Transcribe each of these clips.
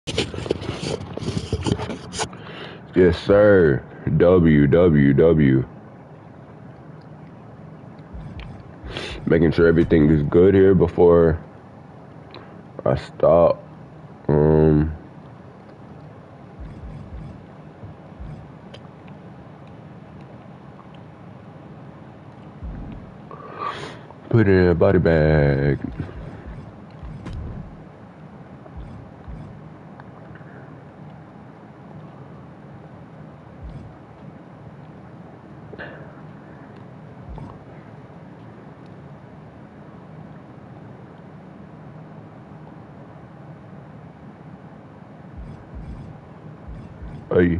Yes, sir. WWW. Making sure everything is good here before I stop. Put it in a body bag. Hey.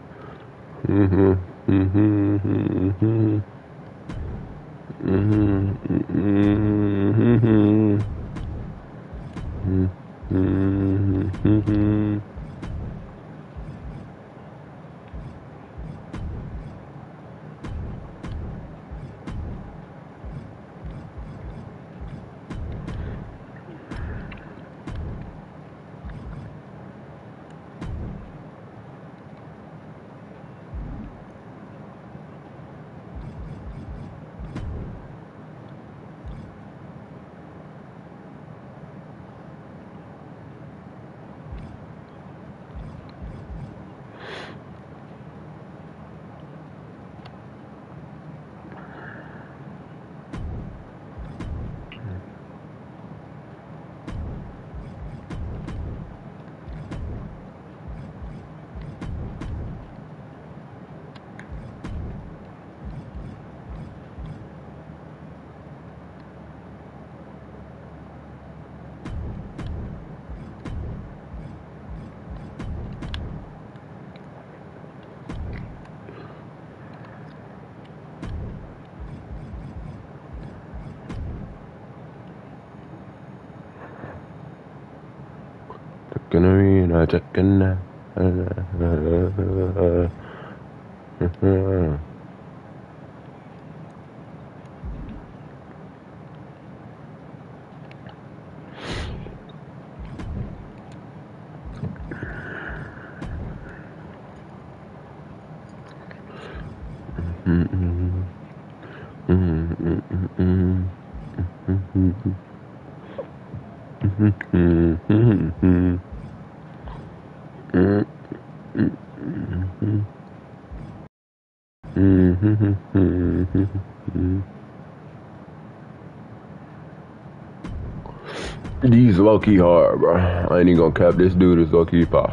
These low-key hard, bro. I ain't even gonna cap. This dude is low-key pop.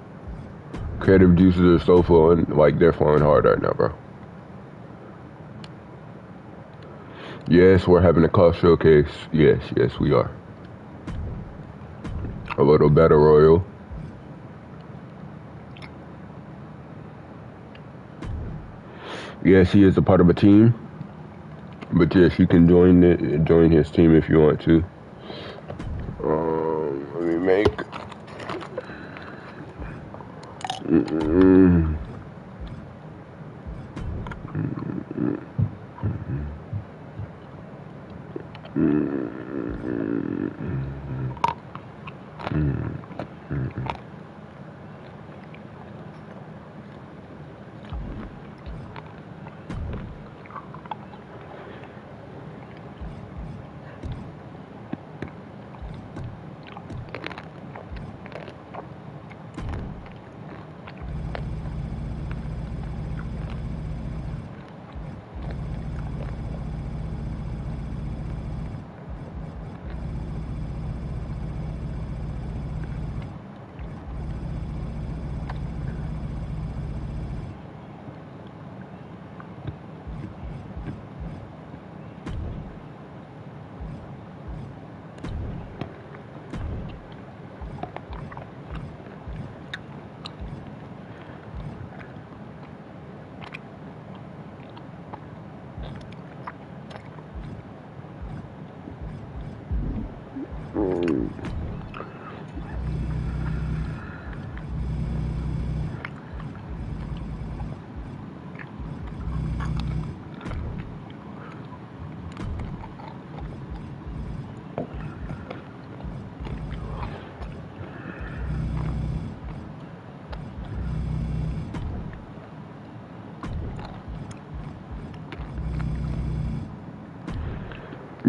Creative juices are so flowing, like they're flowing hard right now, bro. Yes, we're having a cost showcase. Yes, we are. A little battle royal. Yes, he is a part of a team. But yes, you can join his team if you want to. Let me make.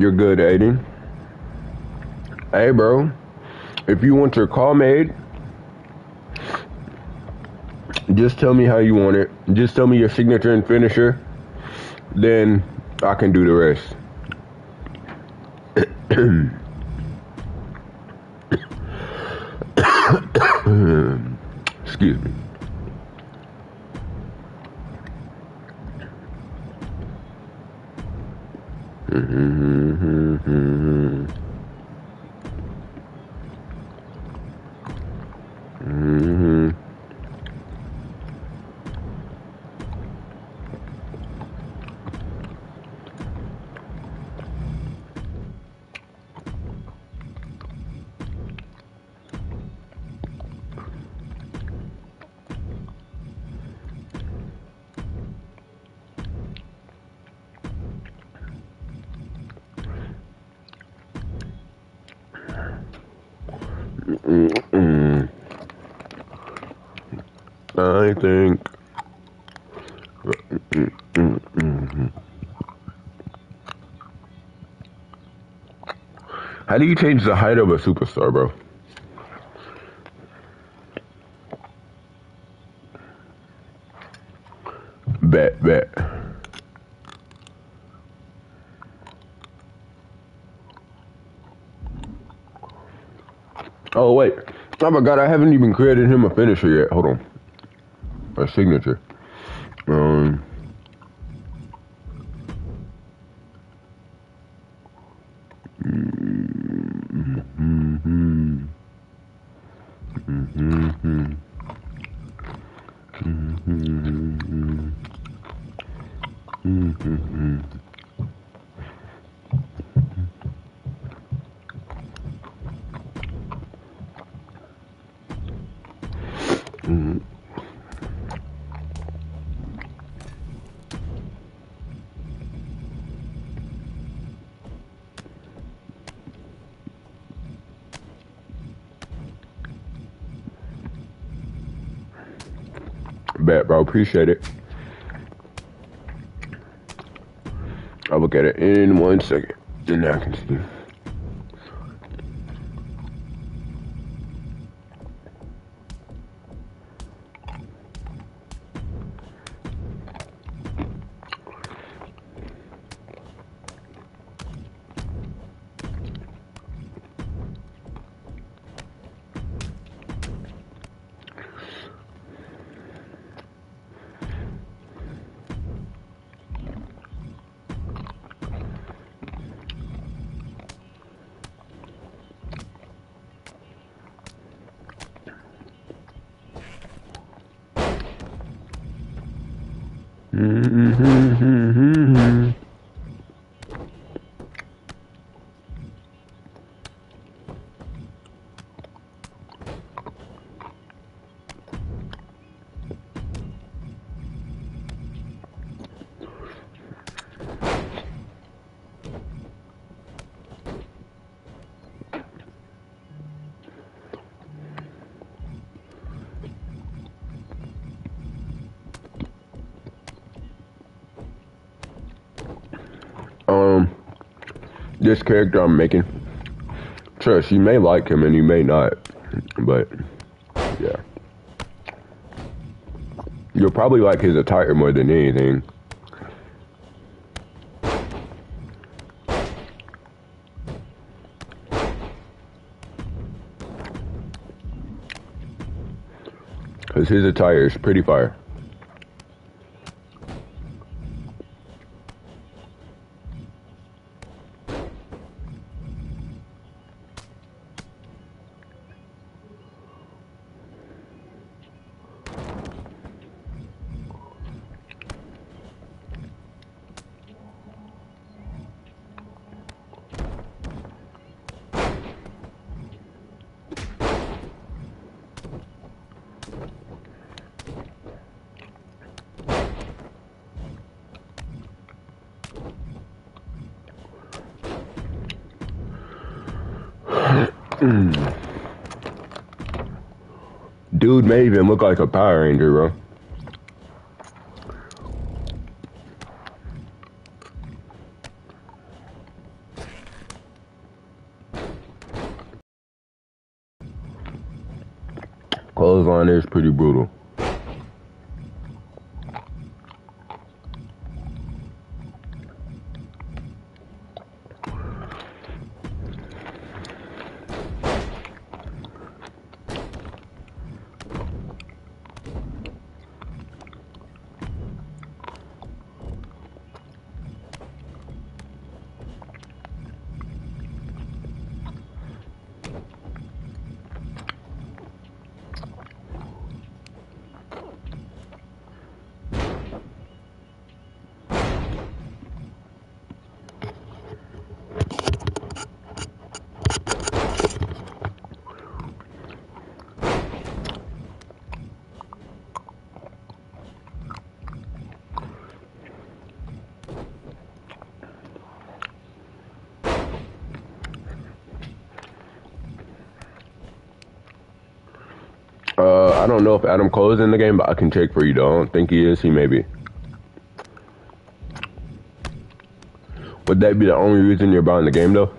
You're good, Aiden. Hey, bro. If you want your call made, just tell me how you want it. Just tell me your signature and finisher. Then I can do the rest. Excuse me. I think. How do you change the height of a superstar, bro? Bet. Oh, wait. Oh my god, I haven't even created him a finisher yet. Hold on. A signature. Bet, bro. Appreciate it. I'll look at it in 1 second. Then I can see. This character I'm making, trust, you may like him and you may not, but yeah. You'll probably like his attire more than anything. Because his attire is pretty fire. Dude may even look like a Power Ranger, bro. Clothesline is pretty brutal. I don't know if Adam Cole is in the game, but I can check for you though. I don't think he is. He may be. Would that be the only reason you're buying the game though?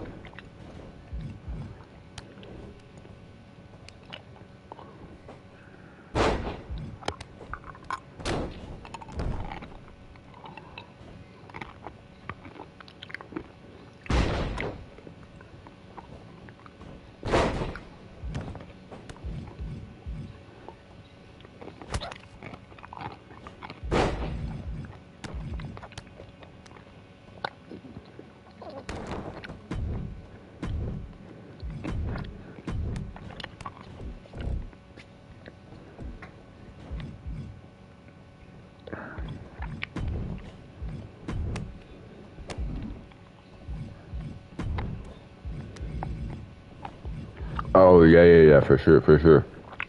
Oh, yeah, for sure, for sure.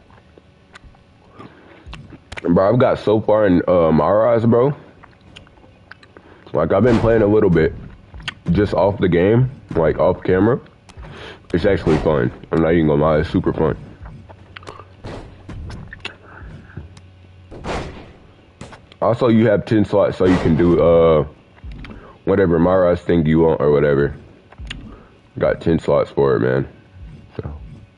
Bro, I've got so far in my eyes, bro. Like, I've been playing a little bit just off the game, like off camera. It's actually fun. I'm not even gonna lie, it's super fun. Also, you have 10 slots so you can do whatever Mara's thing you want or whatever. Got 10 slots for it, man. So.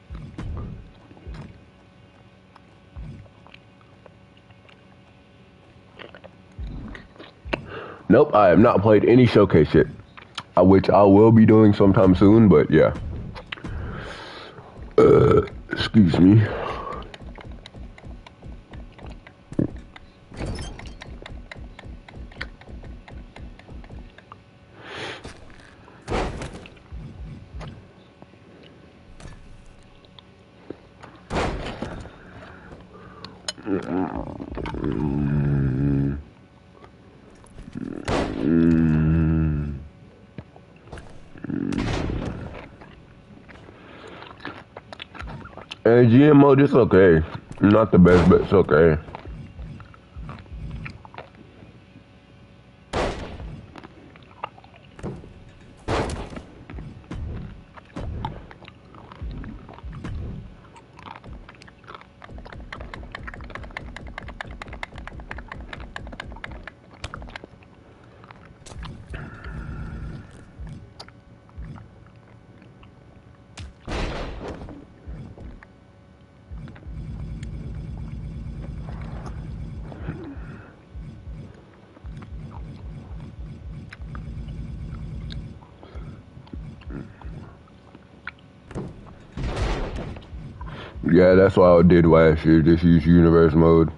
Nope, I have not played any showcase yet. Which I will be doing sometime soon, but yeah. Excuse me. And GM mode, it's okay. Not the best, but it's okay. Yeah, that's what I did last year. Just use universe mode.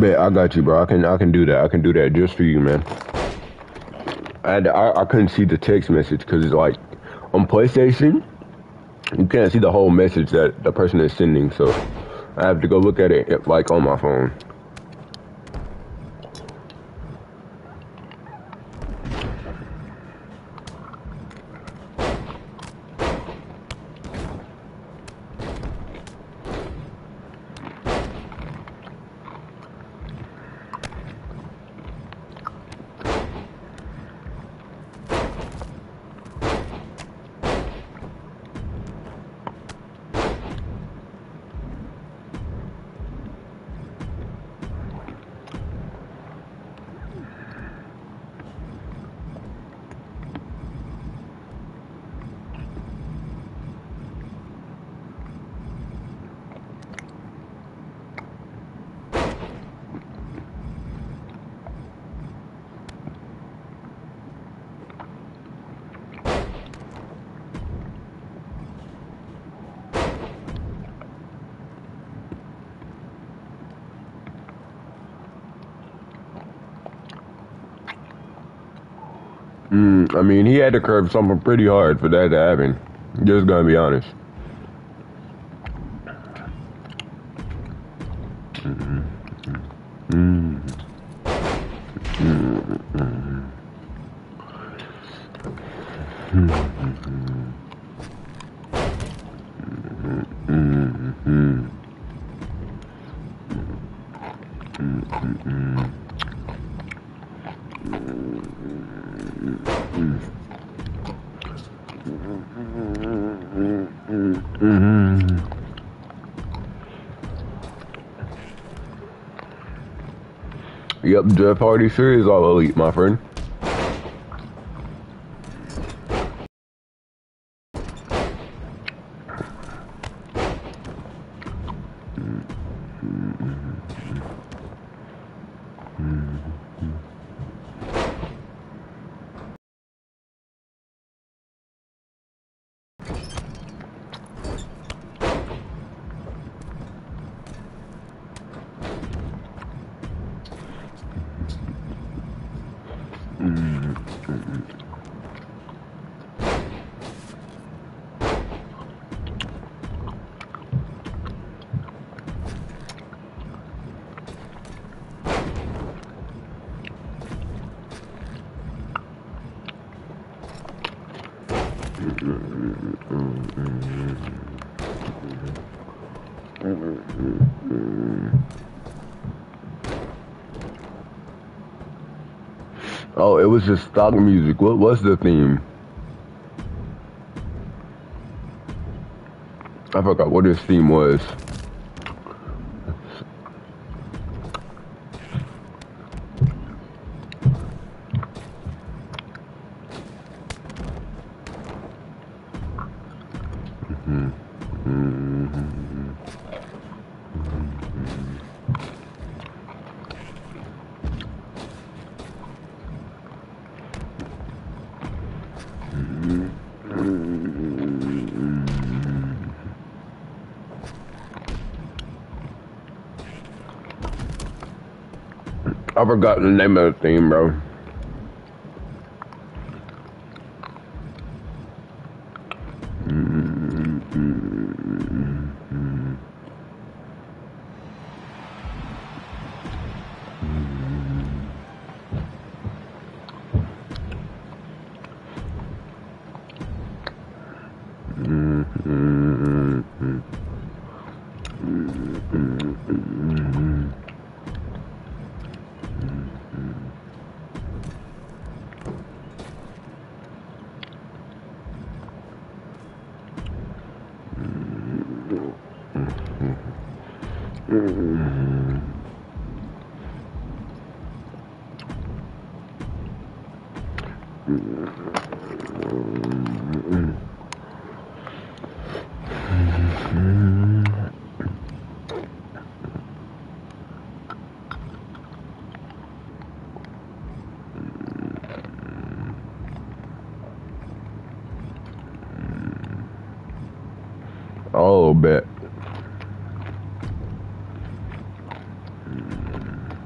Bet I got you, bro. I can do that. I can do that just for you, man. I couldn't see the text message because it's like on PlayStation, you can't see the whole message that the person is sending. So I have to go look at it like on my phone. I mean, he had to curb something pretty hard for that to happen. Just gonna be honest. Yep, Jeff Hardy sure is all elite, my friend. Oh, it was just stock music. What was the theme? I forgot what his theme was. I forgot the name of the theme, bro. Oh, bet.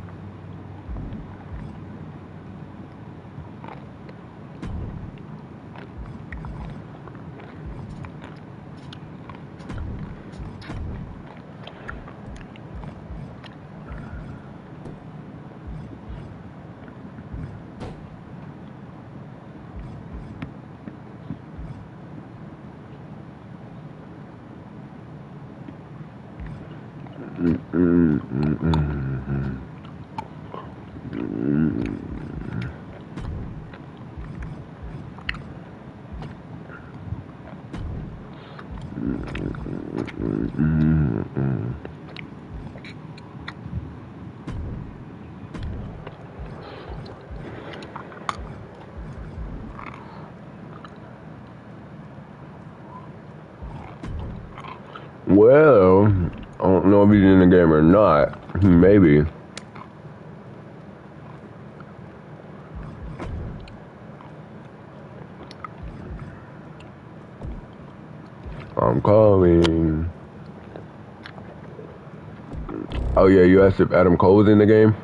Well, I don't know if he's in the game or not. Maybe. I'm calling. Oh yeah, you asked if Adam Cole was in the game?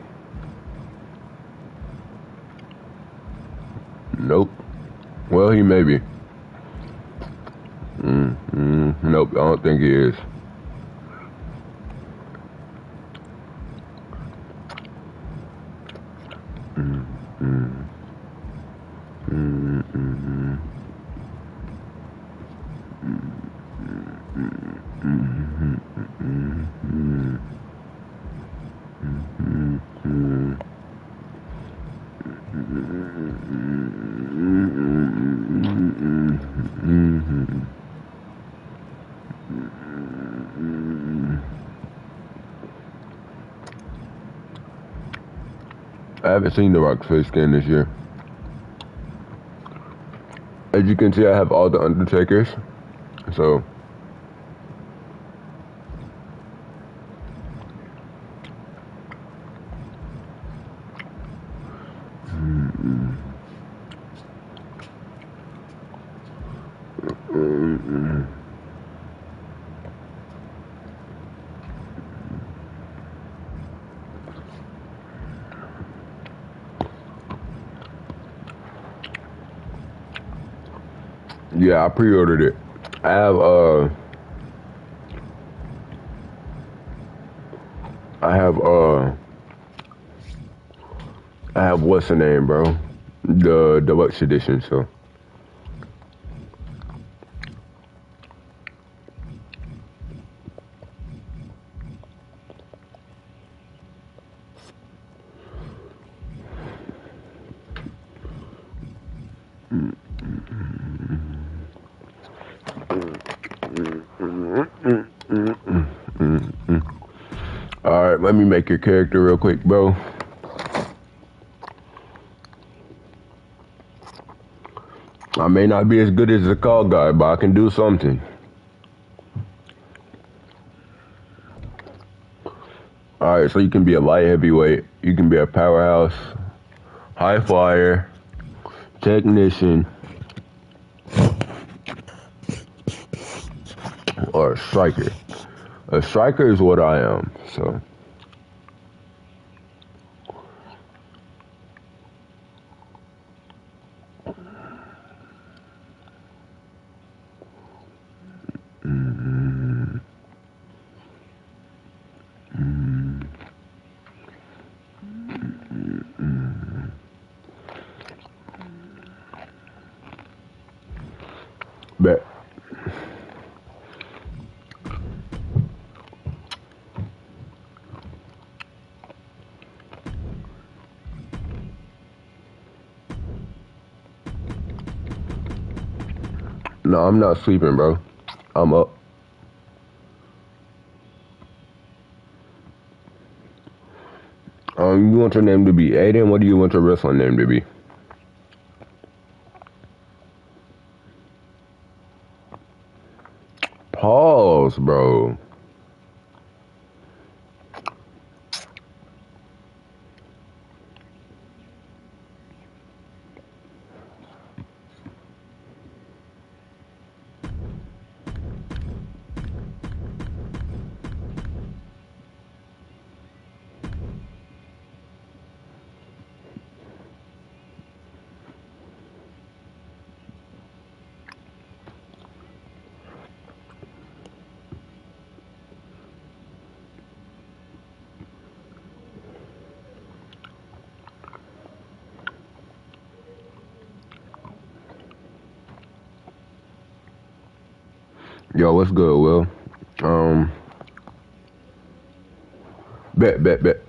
Nope. Well, he may be. Nope, I don't think he is. I haven't seen the Rock's face scan this year. As you can see, I have all the Undertakers. So, yeah, I pre-ordered it. I have, I have what's the name, bro? The deluxe edition, so. Alright, let me make your character real quick, bro. I may not be as good as the call guy, but I can do something. Alright, so you can be a light heavyweight, you can be a powerhouse, high flyer, technician, or a striker. A striker is what I am, so. Bet. No, I'm not sleeping, bro. I'm up. You want your name to be Aiden? What do you want your wrestling name to be? Pause, bro. Yo, what's good, Will? Bet, bet, bet.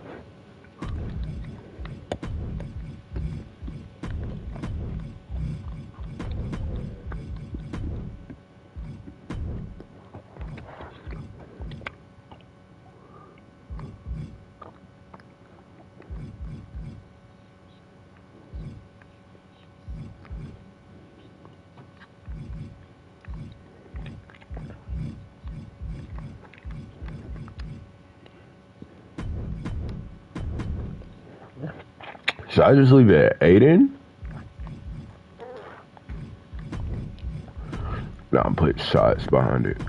Should I just leave it at Aiden? No, I'm putting shots behind it.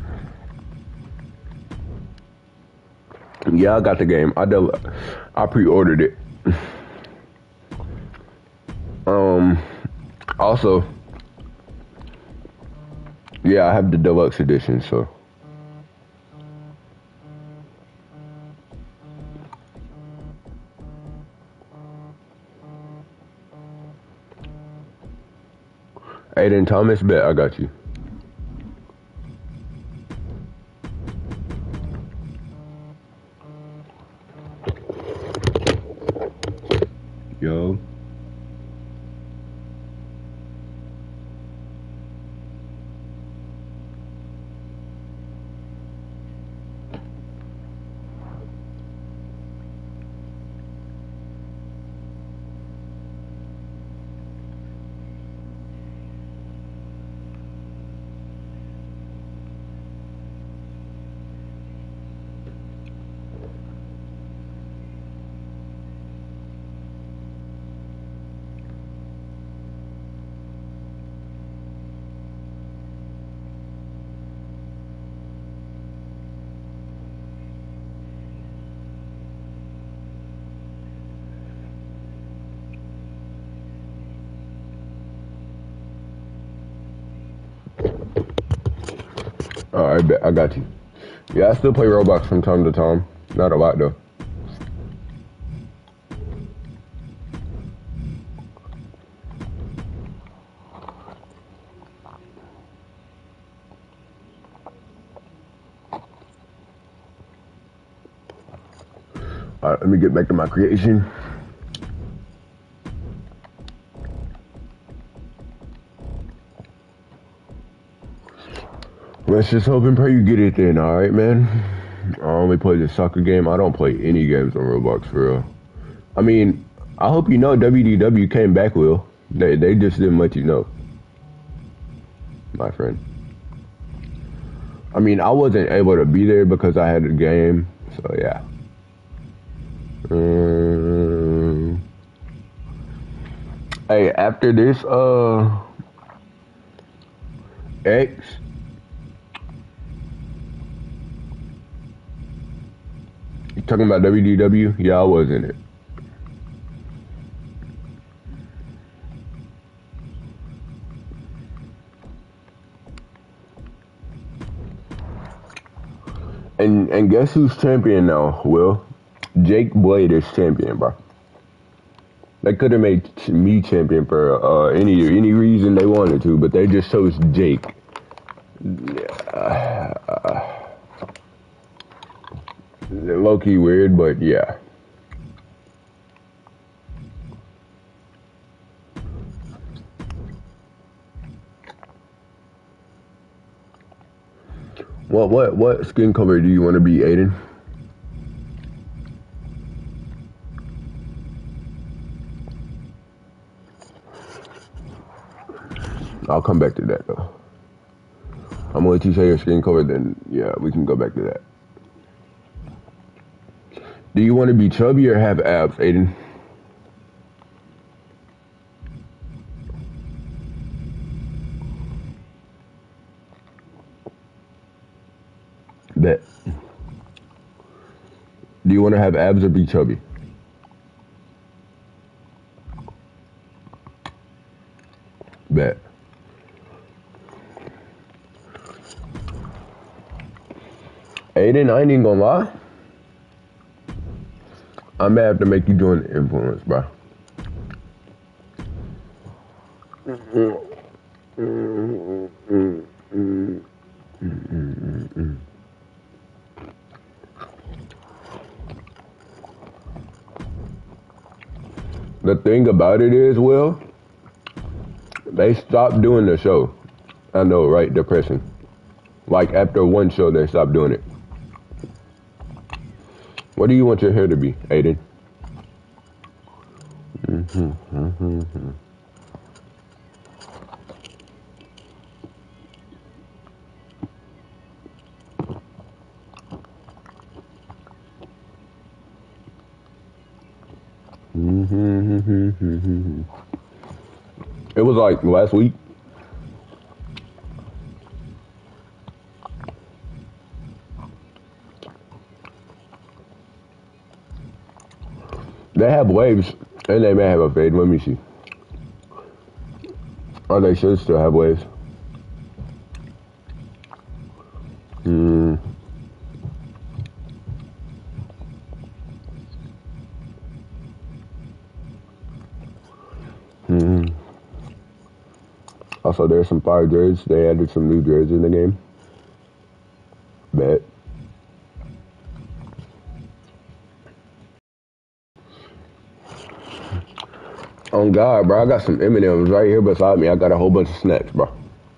Yeah, I got the game. I pre-ordered it. Also, yeah, I have the deluxe edition, so. Aiden Thomas, bet I got you. Yo. Alright, bet I got you. Yeah, I still play Roblox from time to time. Not a lot though. Alright, let me get back to my creation. Let's just hope and pray you get it then, alright, man? I only play the soccer game. I don't play any games on Roblox for real. I mean, I hope you know WDW came back, Will. They just didn't let you know, my friend. I mean, I wasn't able to be there because I had a game, so yeah. Hey, after this, X. You talking about WDW? Yeah, I was in it. And guess who's champion now, Will? Jake Blade is champion, bro. They could have made me champion for any reason they wanted to, but they just chose Jake. Low-key weird, but yeah. What skin color do you want to be, Aiden? I'll come back to that though. I'm gonna let you say your skin color, then yeah, we can go back to that. Do you want to be chubby or have abs, Aiden? Bet. Do you want to have abs or be chubby? Bet. Aiden, I ain't even gonna lie. I may have to make you join the influence, bro. the thing about it is, Will, they stopped doing the show. I know, right? Depressing. Like after one show, they stopped doing it. What do you want your hair to be, Aiden? It was like last week. They have waves, and they may have a fade. Let me see. Or they should still have waves. Also, there's some fire dreads. They added some new dreads in the game. Bet. Oh God, bro, I got some M&Ms right here beside me. I got a whole bunch of snacks, bro.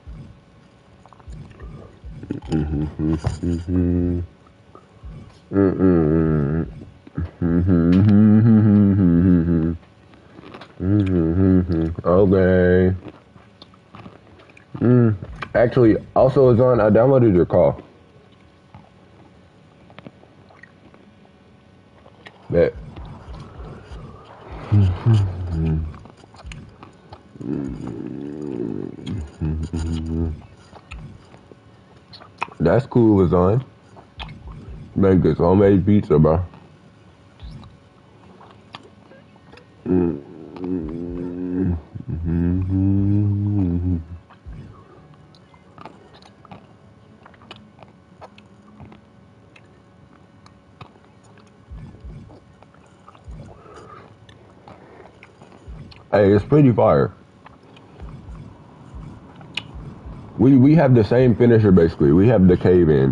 Okay. Actually, also it's on. I downloaded your call. Bet. That's cool. It's on. Make this homemade pizza, bro. Hey, it's pretty fire. We have the same finisher basically. We have the cave in.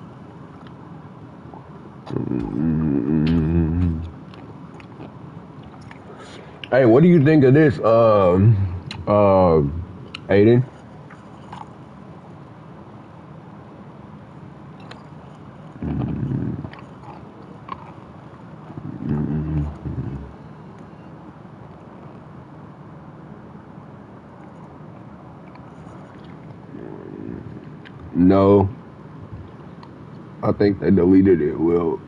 Hey, what do you think of this, Aiden? No. I think they deleted it, Will.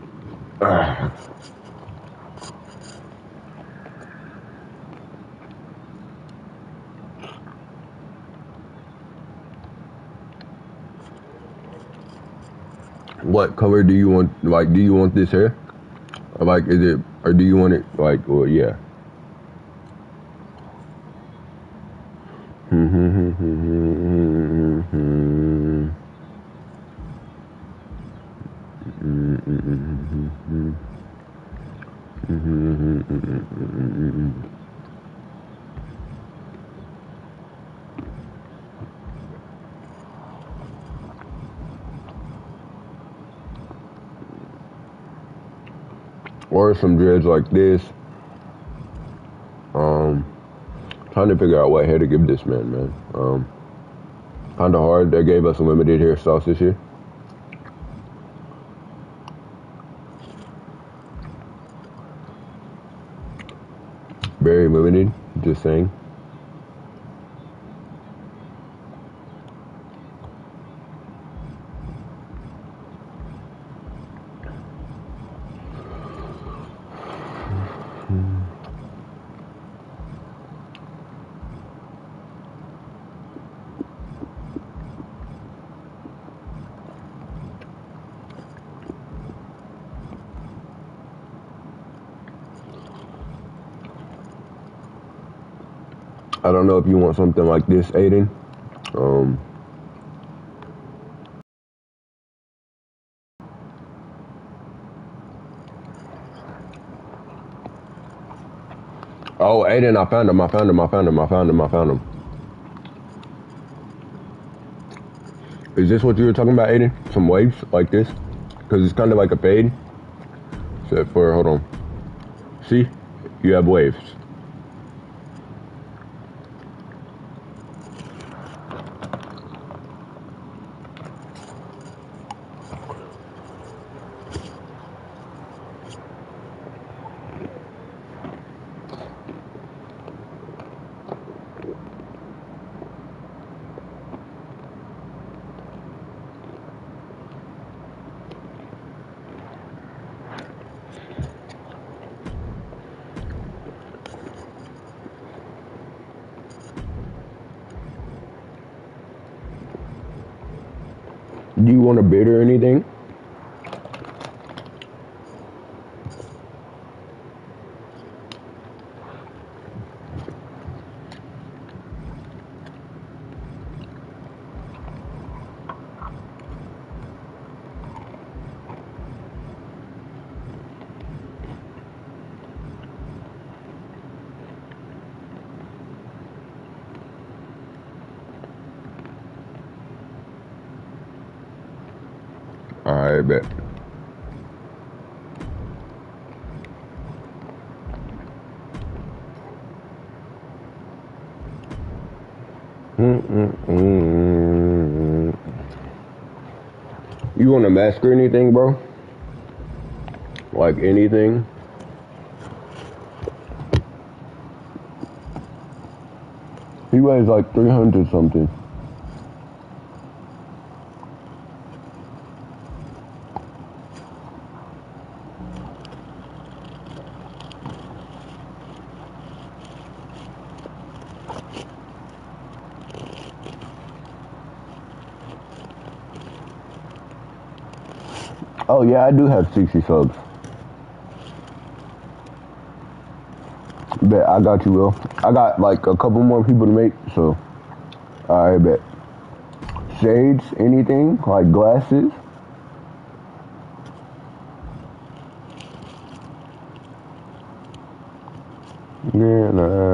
What color do you want? Like, do you want this hair? Or like, is it, or do you want it like, well, yeah. Or some dreads like this. Trying to figure out what hair to give this man. Kind of hard. They gave us limited hairstyles this year. Very limited, just saying. I don't know if you want something like this, Aiden. Oh, Aiden, I found him. Is this what you were talking about, Aiden? Some waves like this? Because it's kind of like a fade. Except for, hold on. See? You have waves. Do you want a bid or anything? I bet. You want a mask or anything, bro? Like anything? He weighs like 300 something. Oh yeah, I do have 60 subs. Bet, I got you, Will. I got like a couple more people to make, so I bet. Shades, anything? Like glasses? Yeah,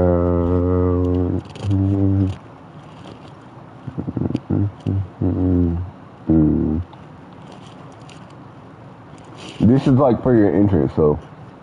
This is like for your entrance, so.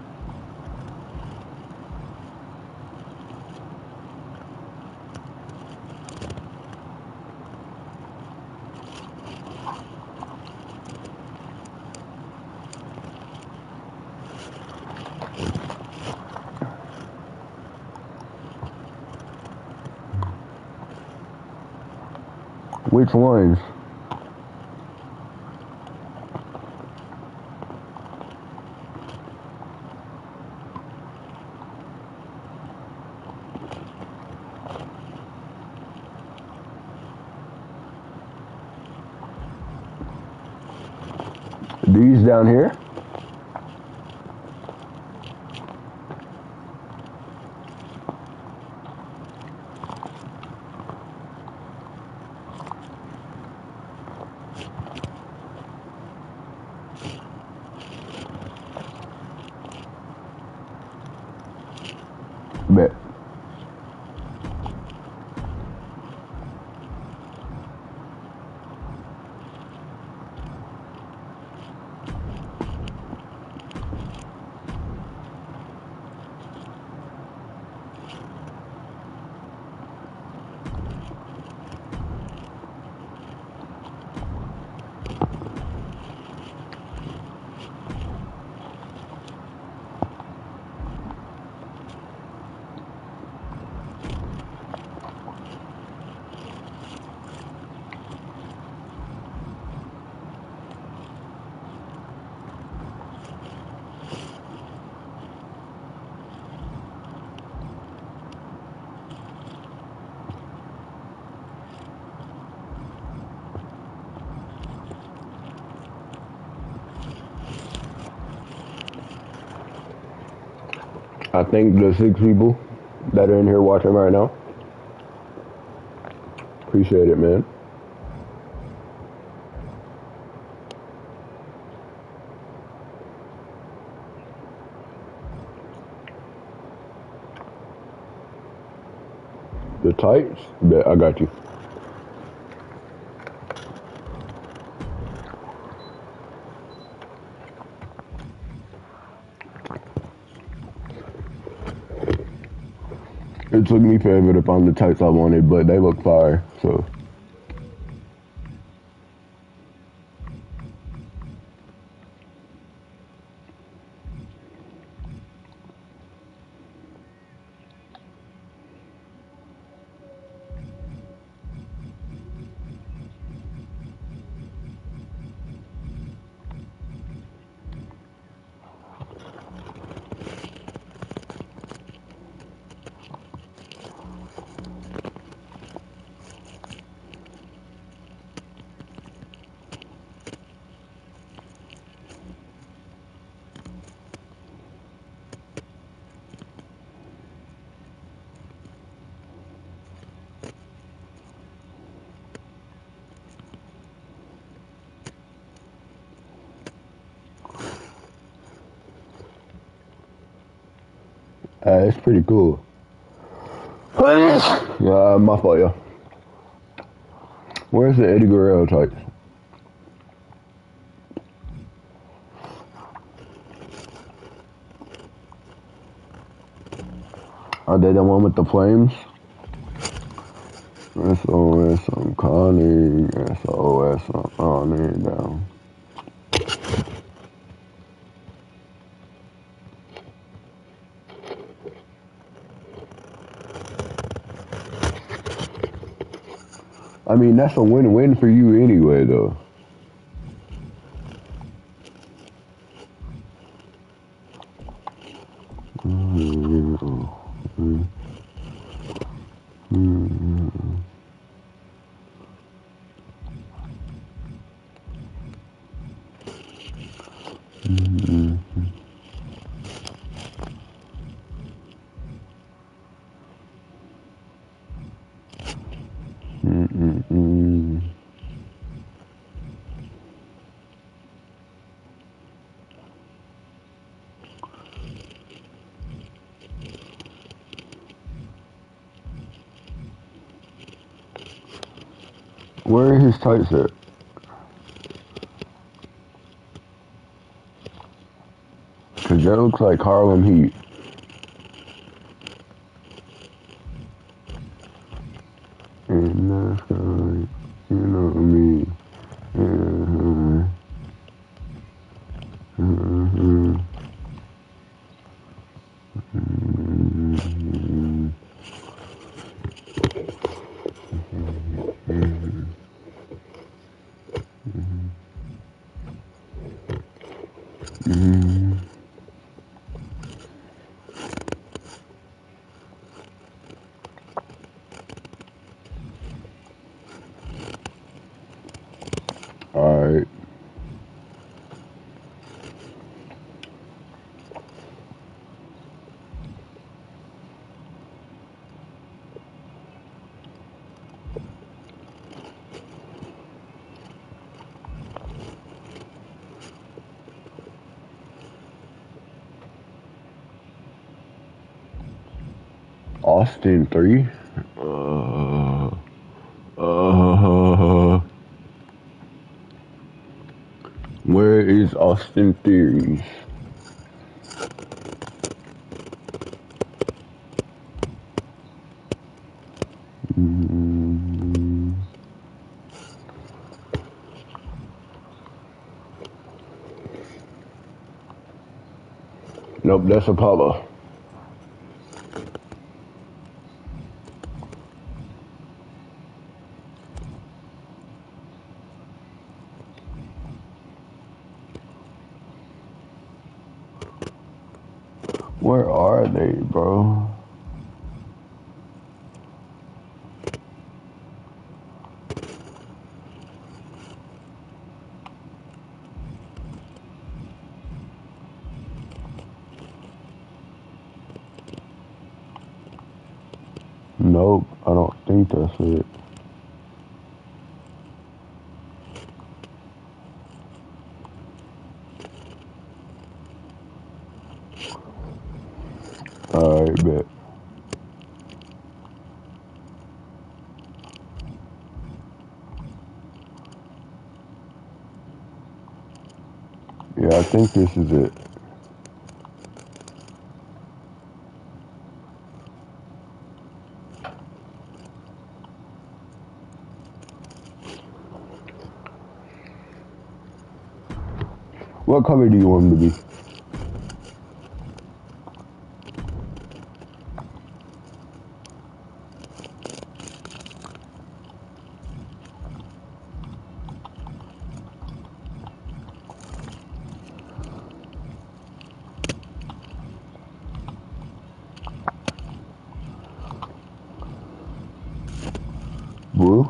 Which ones? These down here? Bet. I think the 6 people that are in here watching right now. Appreciate it, man. The tights? Bet, I got you. It took me forever to find the tights I wanted, but they look fire, so. It's pretty cool. Yeah, my fault, yeah. Where's the Eddie Guerrero tights? Are they the one with the flames? SOS, I'm calling. SOS, I'm calling down. I mean, that's a win-win for you anyway, though. Where are his tights at? Cause that looks like Harlem Heat. And that's right, you know what I mean. Alright. Austin 3? Where is Austin Theories? Nope, that's Apollo. Where are they, bro? Nope, I don't think that's it. Alright, bet. Yeah, I think this is it. What color do you want them to be? Blue?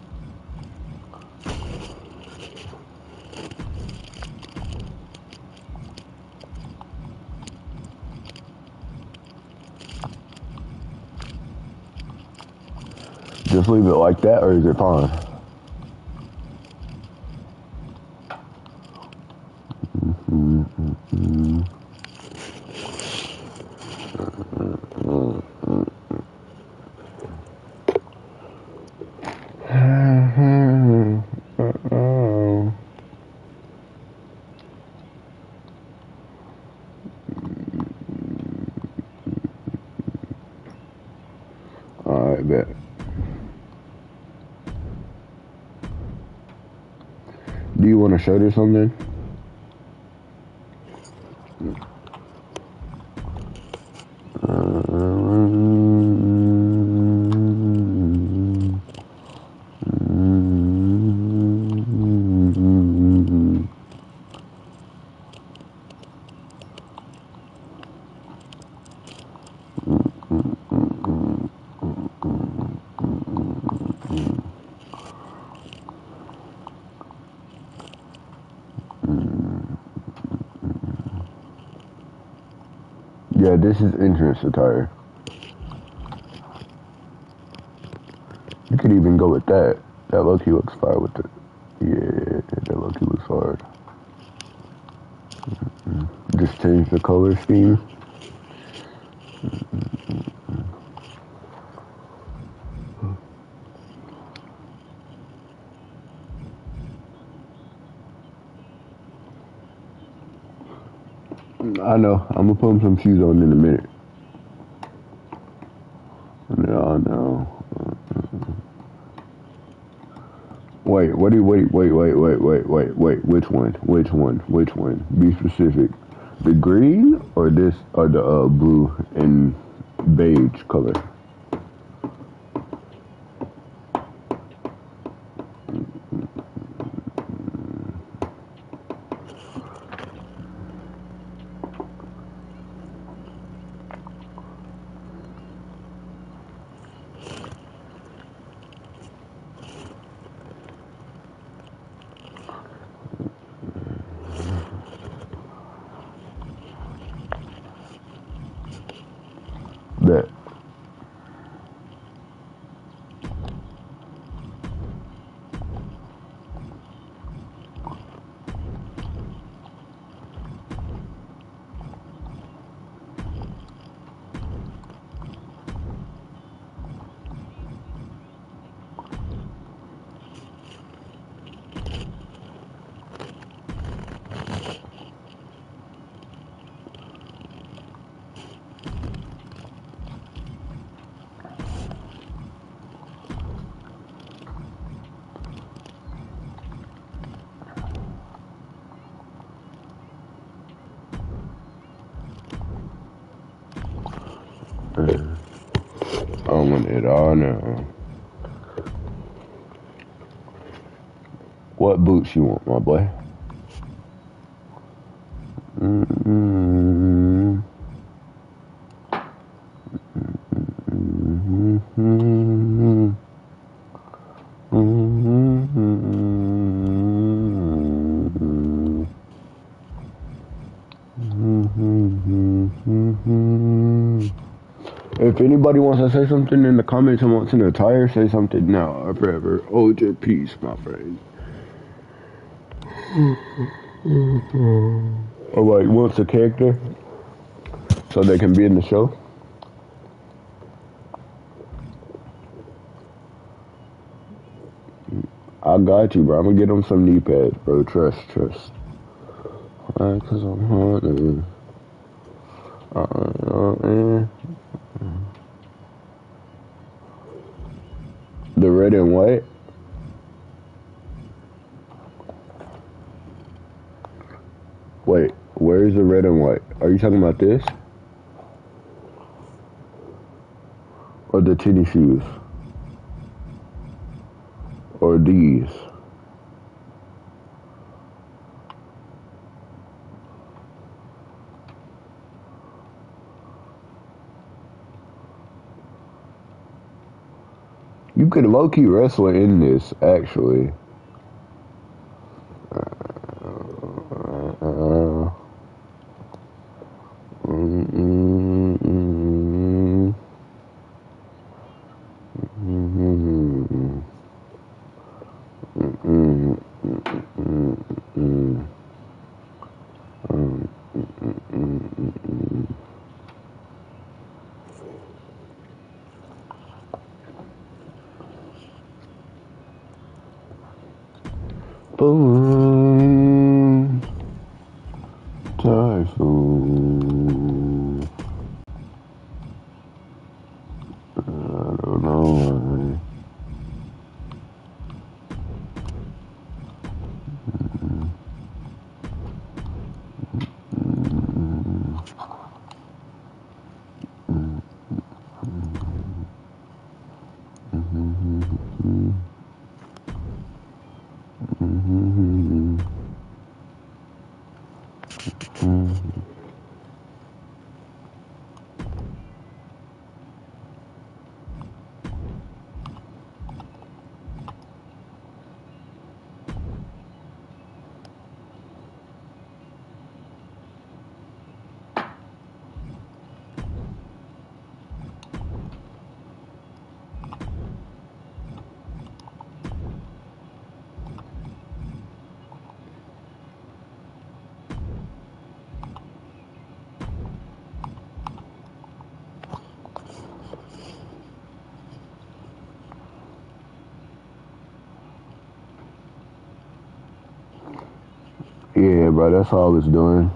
Just leave it like that, or is it fine? Do you want a shirt or something? Yeah, this is entrance attire. You could even go with that. That low-key looks fire with it. Yeah, that low-key looks hard. Just change the color scheme. I know. I'm gonna put some shoes on in a minute. No. Wait. Which one? Be specific. The green or this or the blue and beige color? That. I want it all now. What boots you want, my boy? If anybody wants to say something in the comments and wants an attire, say something now or forever. Hold your peace, my friend. Or like, wants a character so they can be in the show. I got you, bro. I'm gonna get them some knee pads, bro. Trust. Alright, cause I'm hard. The red and white. Wait, where's the red and white? Are you talking about this? Or the tennis shoes? Or these? You could low-key wrestle in this, actually. Boom. Typhoon. I don't know why. Yeah, bro, that's all I was doing.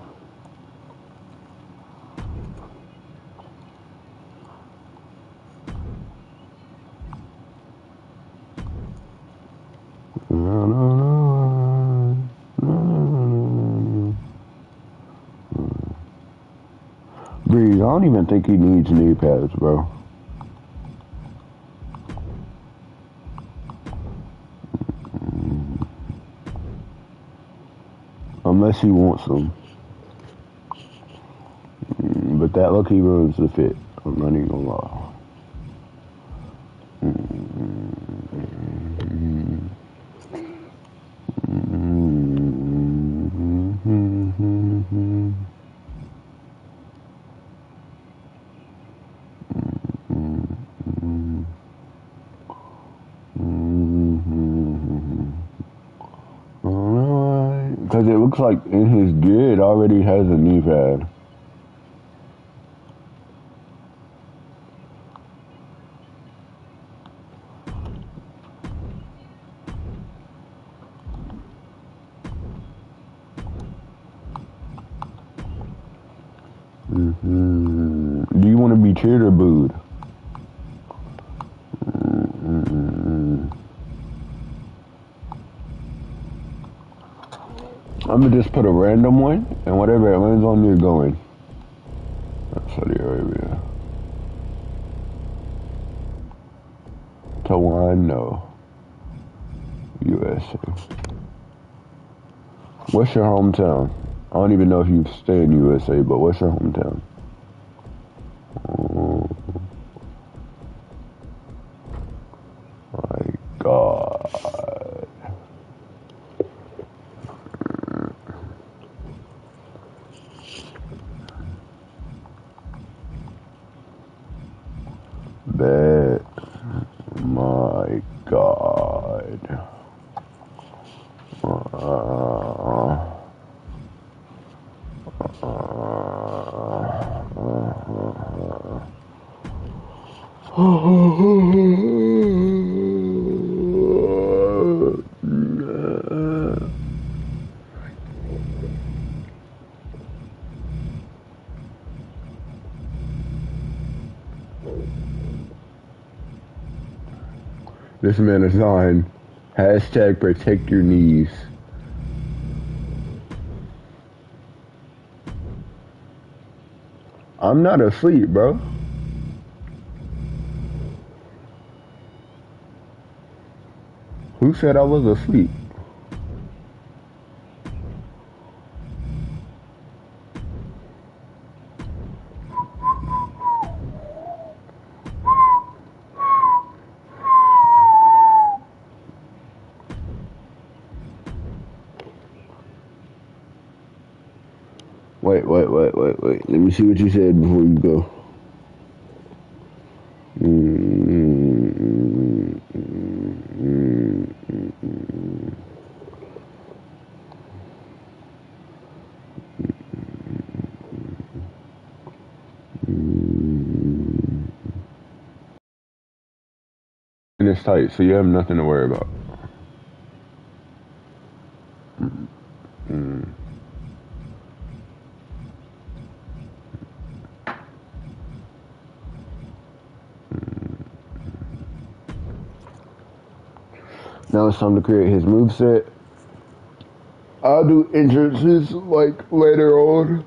Breeze, I don't even think he needs knee pads, bro. Unless he wants them. But that look, he ruins the fit. I'm not even gonna lie. Because it looks like in his gear it already has a knee pad. Do you want to be cheered or booed? I'm gonna just put a random one, and whatever it lands on, you're going. That's Saudi Arabia. Taiwan, no. USA. What's your hometown? I don't even know if you stay in USA, but what's your hometown? Oh my God. Bet. My God. This man is on hashtag protect your knees. I'm not asleep, bro. Who said I was asleep? Wait. Let me see what you said before you go. And it's tight, so you have nothing to worry about. Now it's time to create his moveset. I'll do entrances like later on.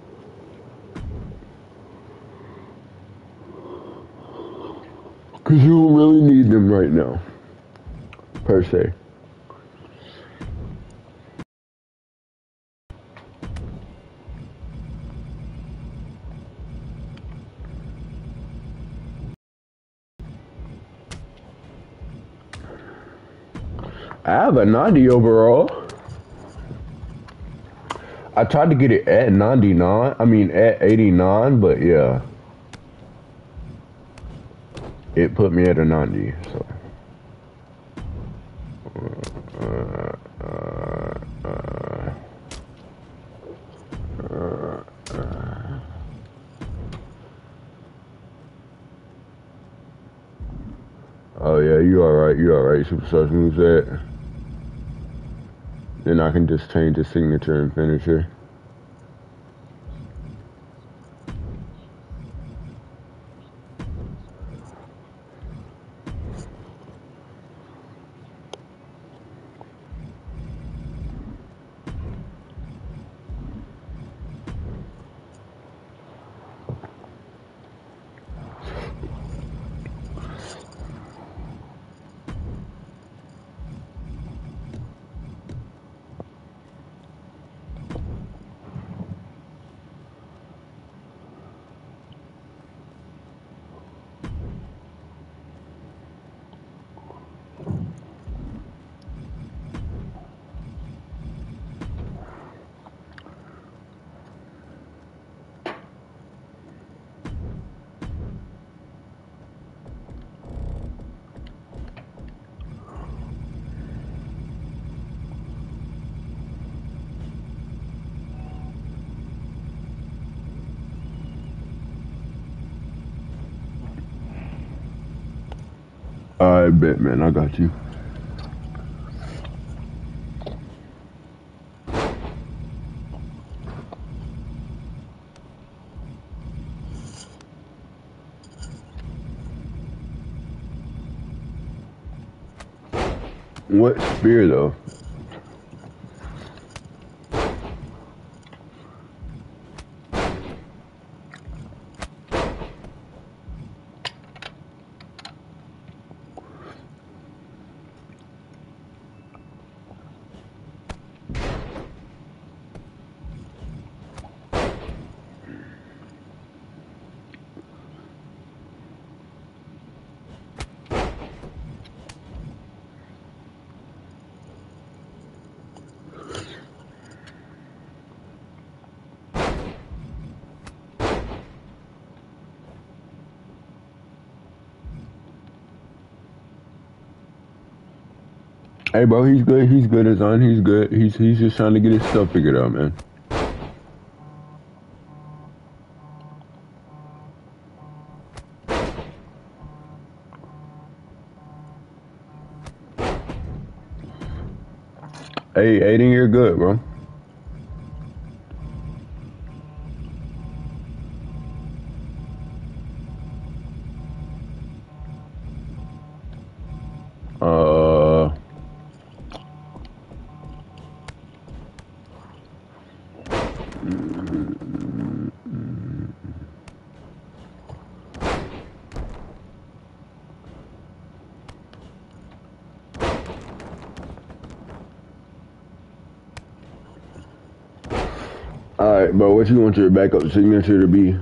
Cause you don't really need them right now. Per se. I have a 90 overall. I tried to get it at 99. I mean at 89, but yeah. It put me at a 90, so. Oh yeah, you alright, Superstars moves that. Then I can just change the signature and finisher. I bet, man. I got you. What spear though? Hey, bro, he's good. He's good as on. He's good. He's just trying to get his stuff figured out, man. Hey, Aiden, you're good, bro. All right, bro. What you want your backup signature to be?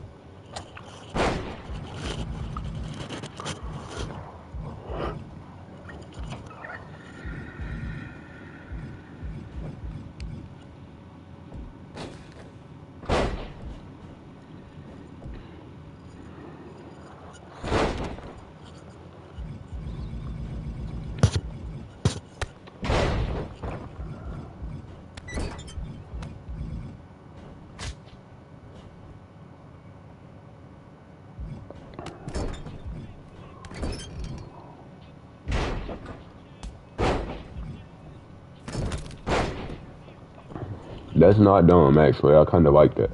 That's not dumb, actually. I kind of like that.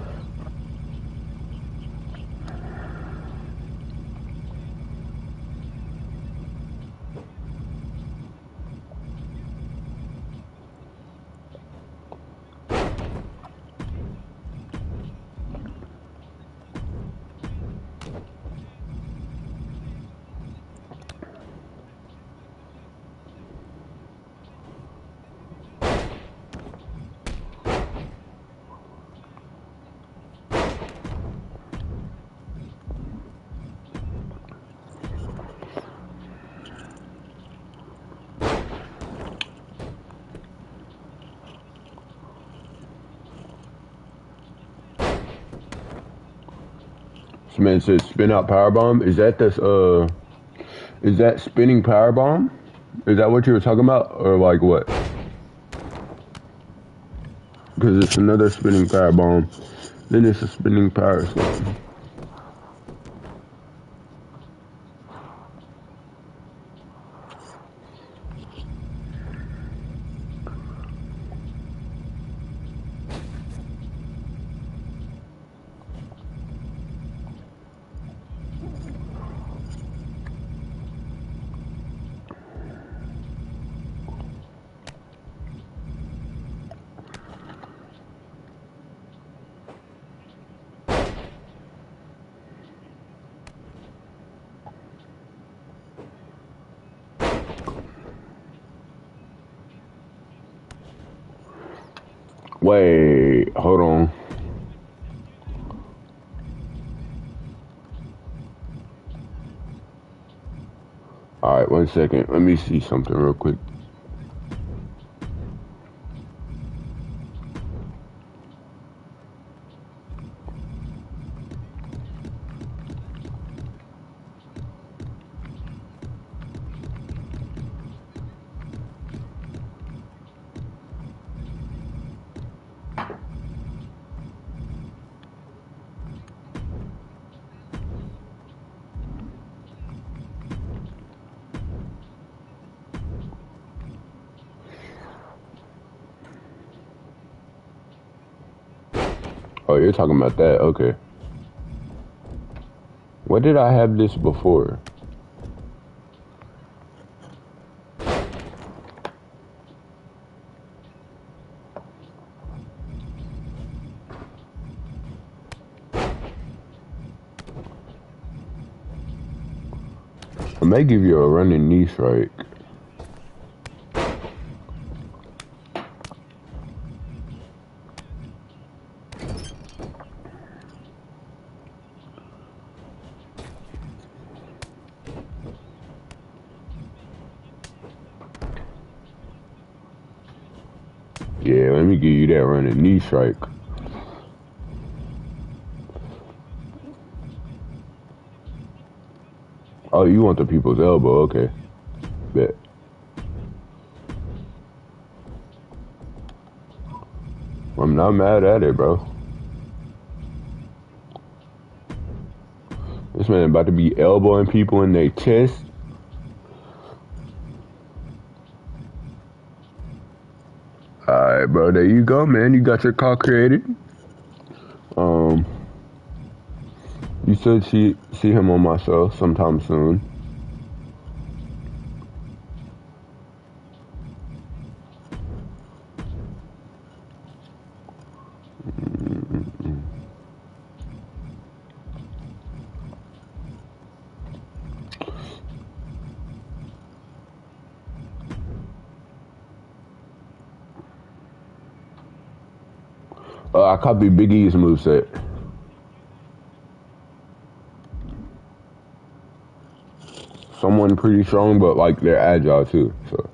This man says spin out power bomb. Is that this? Is that spinning power bomb? Is that what you were talking about, or like what? Because it's another spinning power bomb. Then it's a spinning power slam. Wait, hold on. All right, 1 second. Let me see something real quick. Oh, you're talking about that? Okay. What did I have this before? I may give you a running knee strike. Yeah, let me give you that running knee strike. Oh, you want the people's elbow? Okay. Bet. I'm not mad at it, bro. This man about to be elbowing people in their chest. Alright, bro. There you go, man. You got your car created. You should see him on my show sometime soon. I copied Big E's moveset. Someone pretty strong, but like they're agile too. So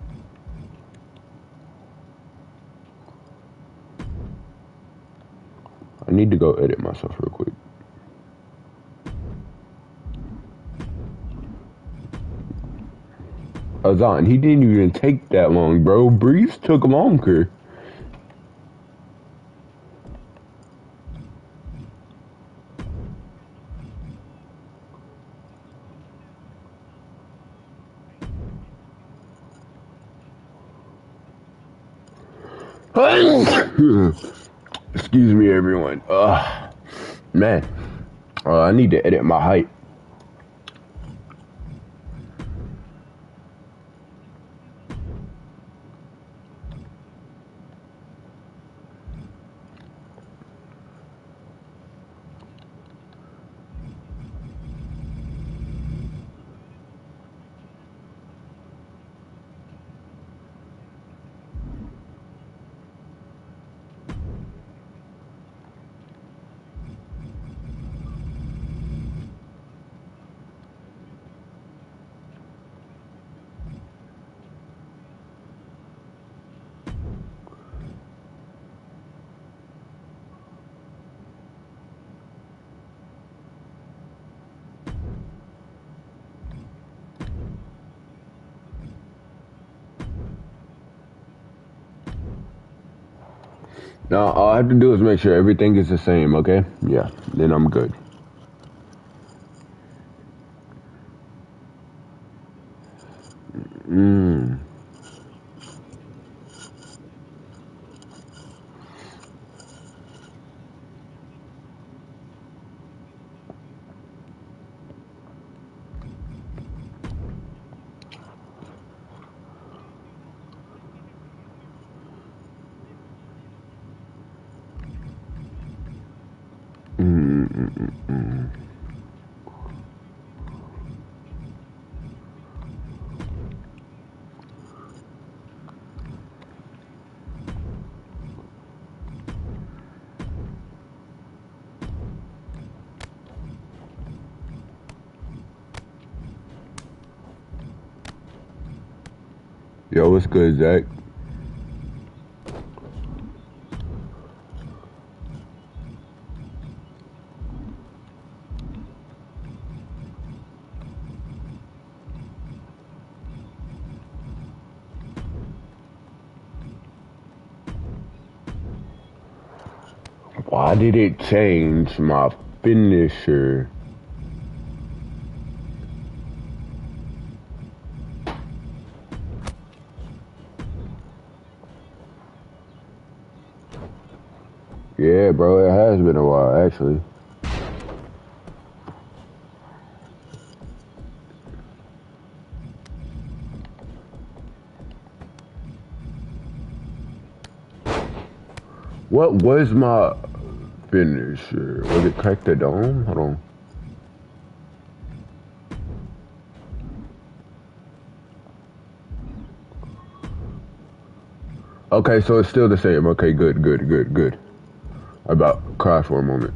I need to go edit myself real quick. Azan, he didn't even take that long, bro. Breeze took longer. Excuse me, everyone. Man, I need to edit my height. Now, all I have to do is make sure everything is the same, okay? Yeah, then I'm good. Yo, what's good, Zach? Why did it change my finisher? Yeah, bro, it has been a while, actually. What was my finisher? Was it Crack the Dome? Hold on. Okay, so it's still the same. Okay, good. I about cried for a moment.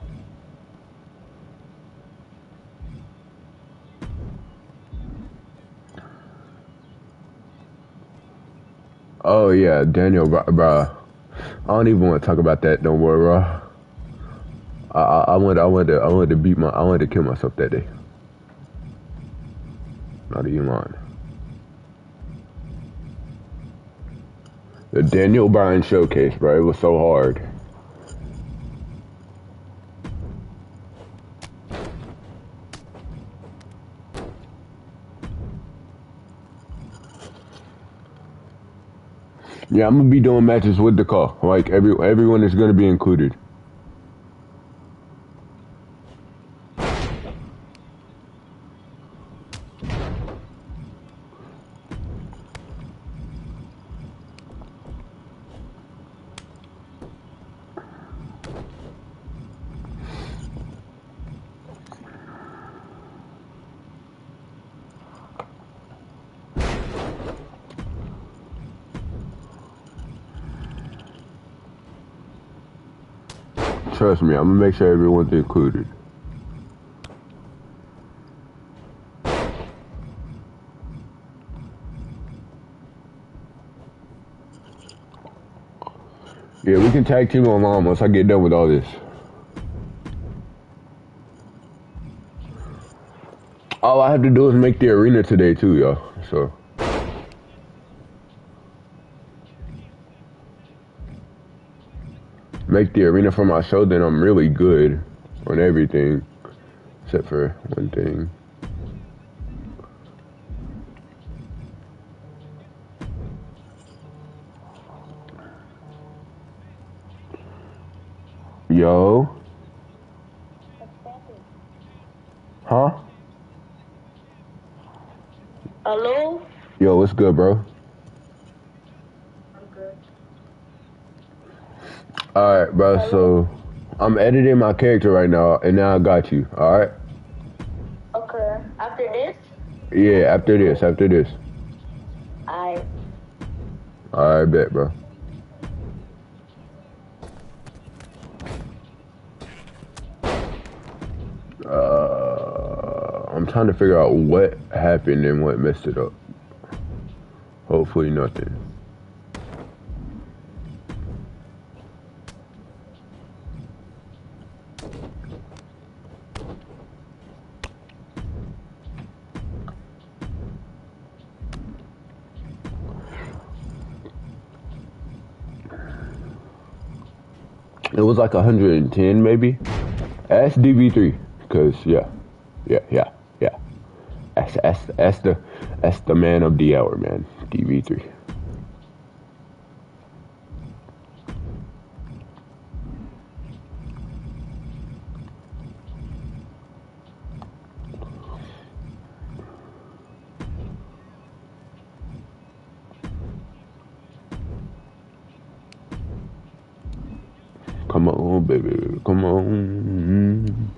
Oh yeah, Daniel, bro. I don't even want to talk about that no more, bro. I wanted to beat I wanted to kill myself that day. Not even lying. The Daniel Bryan showcase, bro. It was so hard. Yeah, I'm gonna be doing matches with the call. Like everyone is gonna be included. Trust me, I'm gonna make sure everyone's included. Yeah, we can tag team online once I get done with all this. All I have to do is make the arena today too, y'all. So make the arena for my show, then I'm really good on everything. Except for one thing. Yo. Huh? Hello? Yo, what's good, bro? I'm good. Alright, bro, Hello? so I'm editing my character right now, and now I got you, alright? Okay. After this? Yeah, after this. I. Alright, bet, bro. I'm trying to figure out what happened and what messed it up. Hopefully nothing. It was like 110 maybe. Ask DV3, cause yeah. That's the man of the hour, man. DV3. Come on, baby, come on.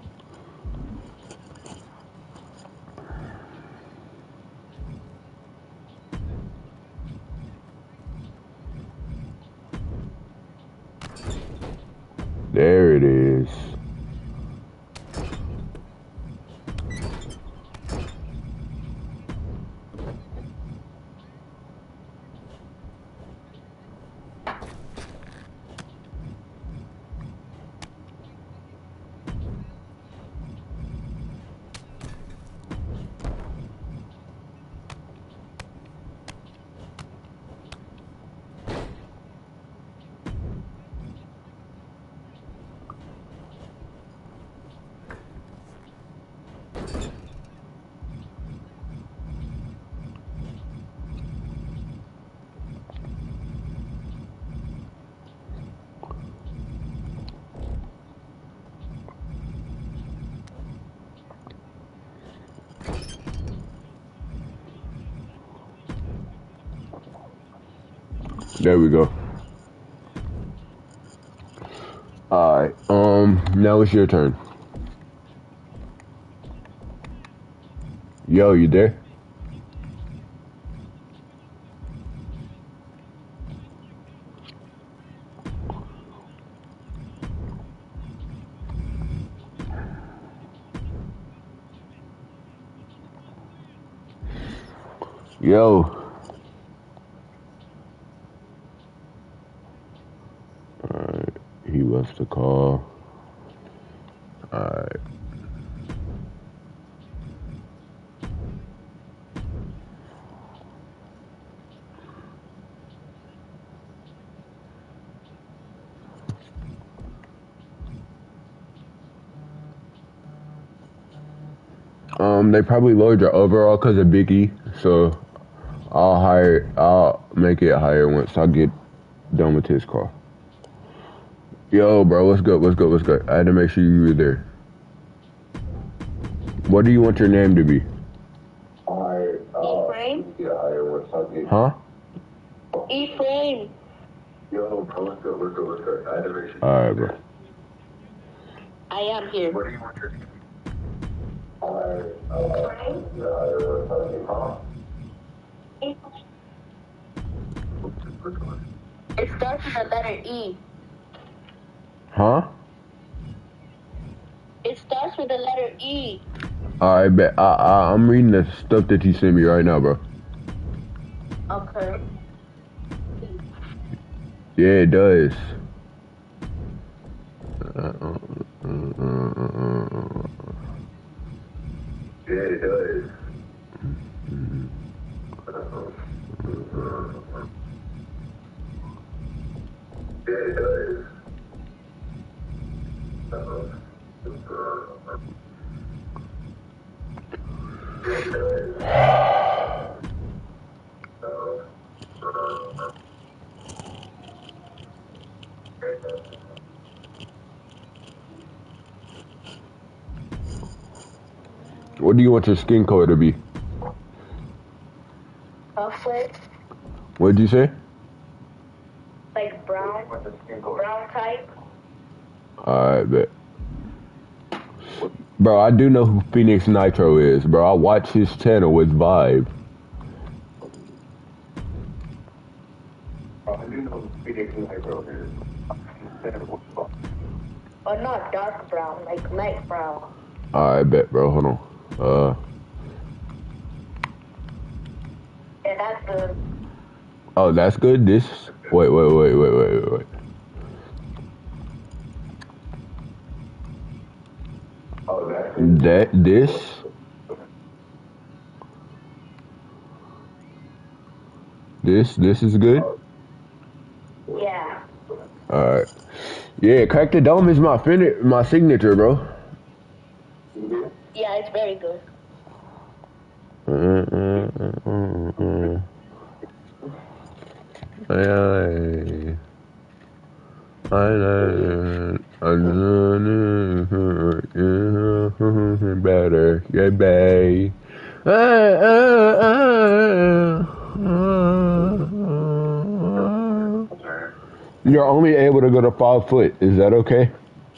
There it is. There we go. Alright, now it's your turn. Yo, you there? Yo. Alright, he left the call. Alright. They probably lowered your overall because of Biggie, so I'll make it higher once I get done with his call. Yo, bro, what's good? I had to make sure you were there. What do you want your name to be? Ephraim? Huh? Ephraim. Yo, bro, what's good? I had to make sure. Alright, bro. I am here. What do you want your name? It starts with the letter E. Huh? It starts with the letter E. Alright, bet. I'm reading the stuff that you sent me right now, bro. Okay. Yeah, it does. Yeah, it does. What do you want your skin color to be? Chocolate, What'd you say? like brown type. Alright, bet. Bro, I do know who Phoenix Nitro is, bro. I watch his channel with Vibe. I do know Phoenix Nitro is. Or not dark brown, like light brown. Alright, bet, bro. Hold on. Yeah, that's good. Oh, that's good. This. Wait. Oh, that's This. This is good. Yeah. Alright. Yeah, Crack the Dome is my signature, bro. Yeah, it's very good. Better, yeah, babe. You're only able to go to 5 foot. Is that okay?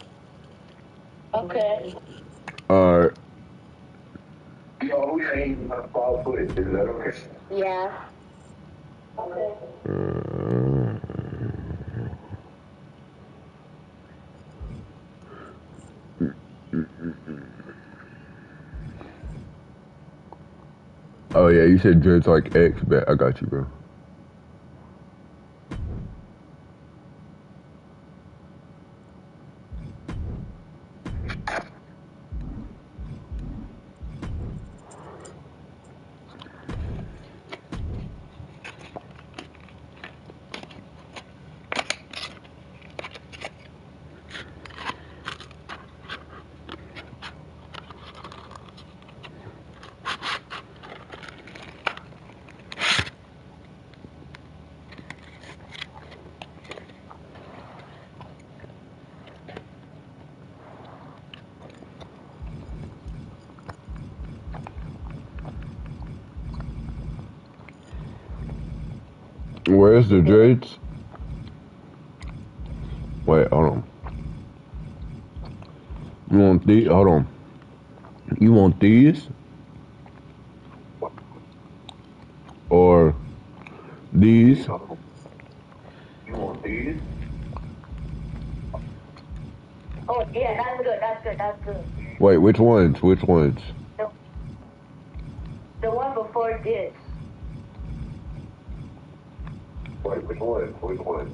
Okay. Alright. Yo, we ain't about 5 foot. Is that okay? Yeah. Okay. Oh yeah, you said dreads like X, bet I got you, bro. Where's the dreads? Wait, hold on. You want these? Hold on. You want these? Or these? You want these? Oh, yeah, that's good. That's good. That's good. Wait, which ones? Which ones? The one before this. Wait, which one? Which one?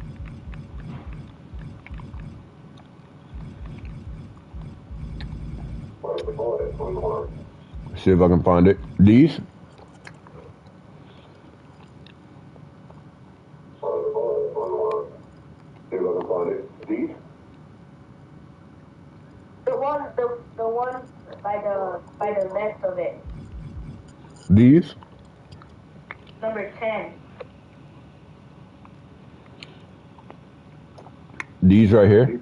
Wait, which one? Which one? See if I can find it. These? See if I can find it. These? The one by the left of it. These? Number 10. These right here?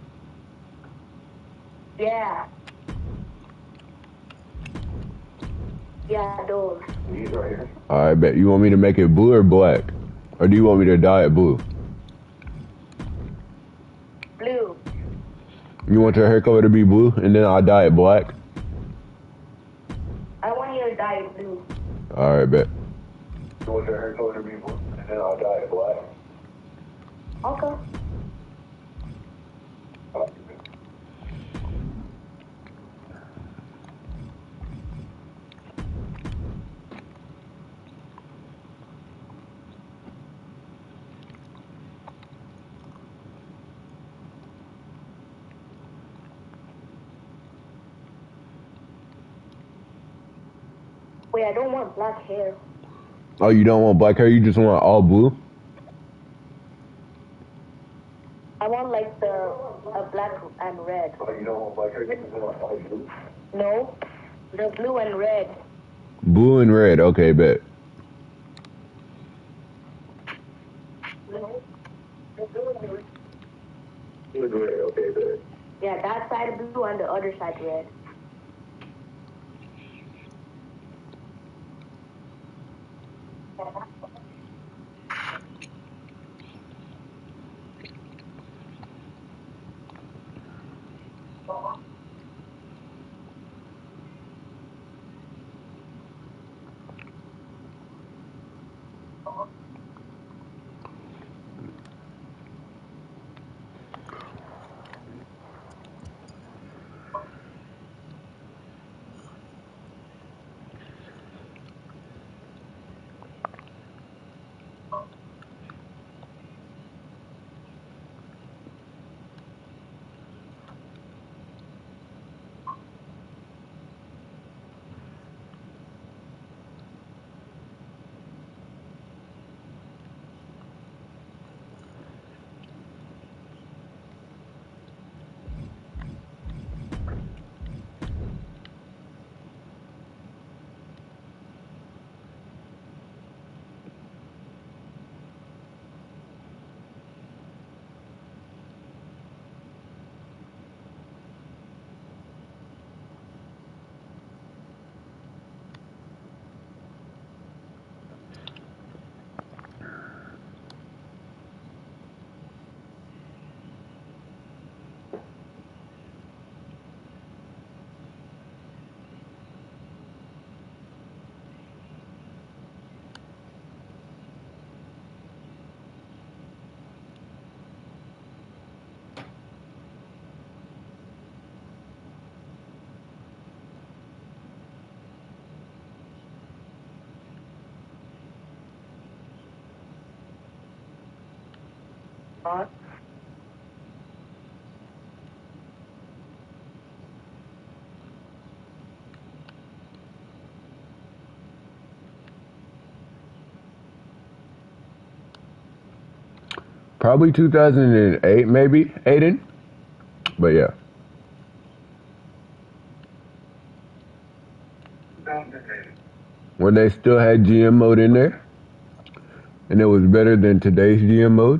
Yeah. Yeah, those. These right here. I bet. You want me to make it blue or black? Or do you want me to dye it blue? Blue. You want your hair color to be blue and then I'll dye it black? I want you to dye it blue. Alright, bet. You want your hair color to be blue, and then I'll dye it black. Okay. Wait, I don't want black hair. Oh, you don't want black hair? You just want all blue? I want like a black and red. Oh, you don't want black hair? You just want light blue? No, the blue and red. Blue and red. Okay, bet. No, the blue and red. Blue and red, okay, good. Yeah, that side blue and the other side red. Huh? Probably 2008, maybe, Aiden. But yeah. 2008. When they still had GM mode in there. And it was better than today's GM mode.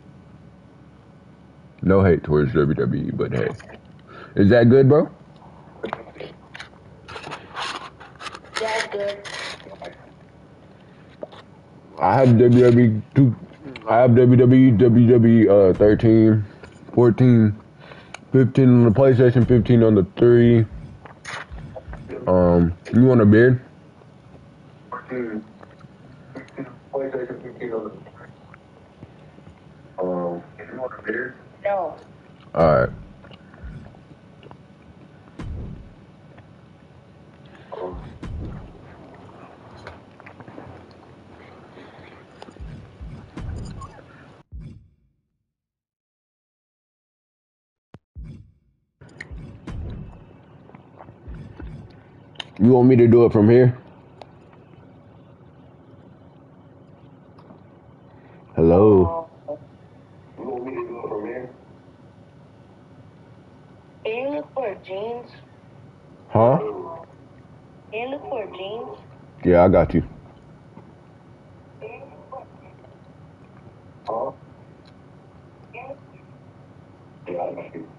No hate towards WWE, but hey. Is that good, bro? That's good. I had WWE 2. I have WWE 13, 14, 15 on the PlayStation, 15 on the 3. You want a beard? 14, 15, PlayStation 15 on the. You want a beer? No. Alright. You want me to do it from here? Hello? You want me to do it from here? Can you look for jeans? Huh? Can you look for jeans? Yeah, I got you. Huh? Yeah, I got you.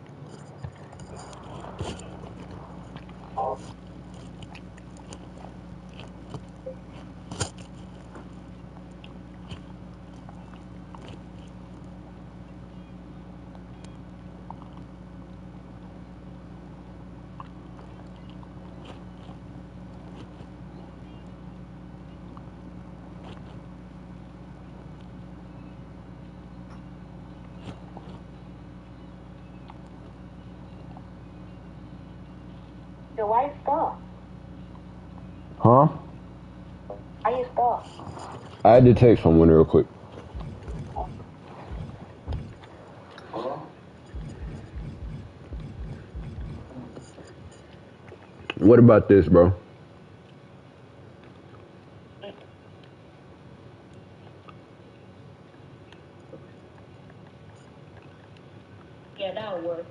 Your wife stop. Huh? Why you stop? I had to text someone real quick. Huh? What about this, bro? Yeah, that'll work.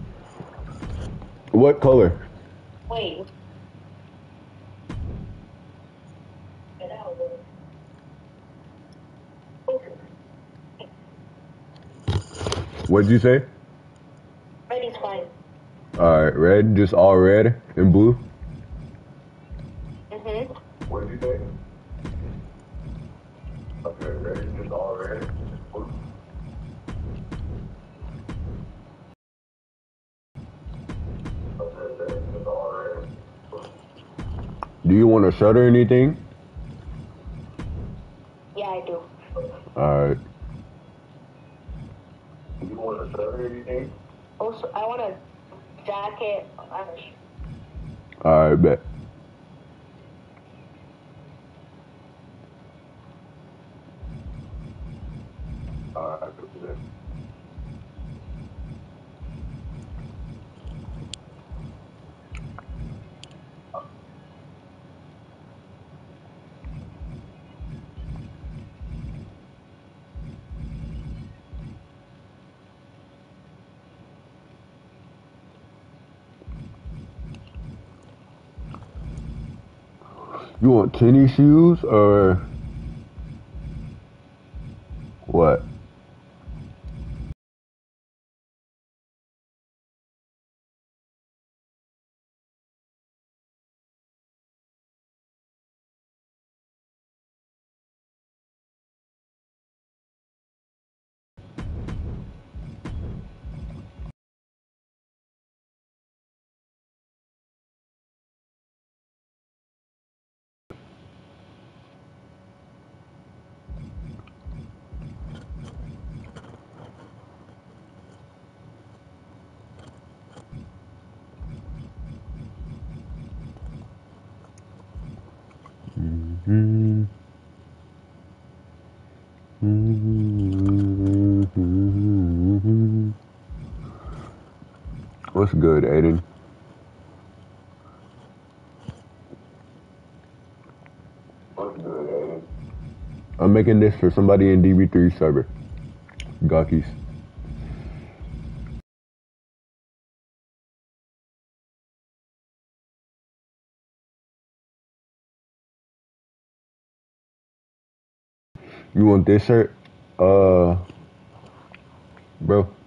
What color? Wait. Yeah, that'll work. What'd you say? Red is fine. Alright, red, just all red and blue. Mm-hmm. What did you say? Okay, ready? Just all ready? Okay, ready? Just all ready? Do you want a shirt or anything? Yeah, I do. Alright. You want a shirt or anything? Also, I want a jacket and a shirt. Alright, bet. Alright, good. You want tennis shoes or what? What's good, Aiden? What's good, Aiden? I'm making this for somebody in DB3 server. Gawkies. You want this shirt? Bro.